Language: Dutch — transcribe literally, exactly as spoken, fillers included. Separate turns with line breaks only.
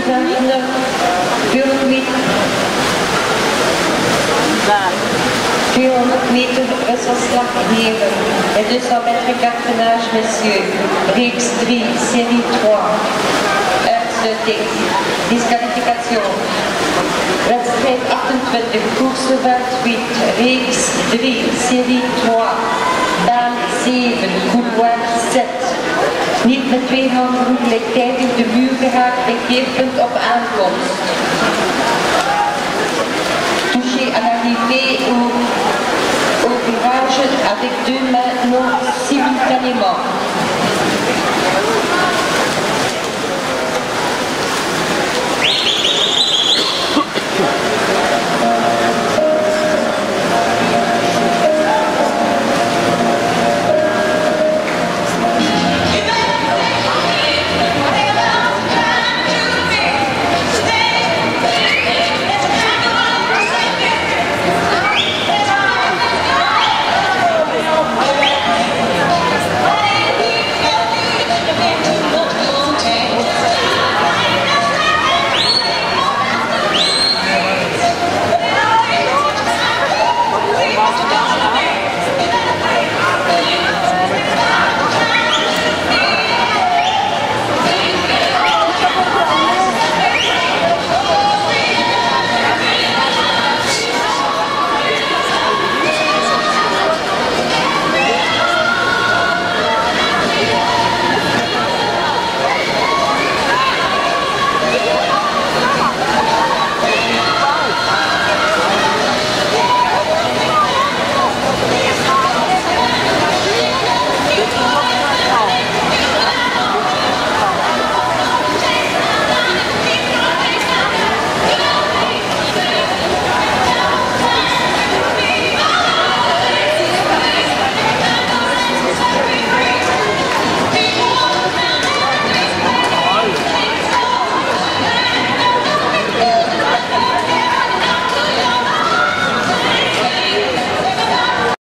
tweehonderdnegentig tweehonderd meter, tweehonderd meter wisselslag heren. Et deux cents mètres cartonnage, messieurs. Reeks drie, série trois. Uitsluiting. Disqualificatie. Wedstrijd achtentwintig, Coursevaart wit. Reeks drie, série trois. Baan zeven, couloir zes. Niet met twee handen gelijktijdig de muur geraakt bij keerpunt op aankomst. Touché à l'arrivée au, au virage avec deux mains non simultanément.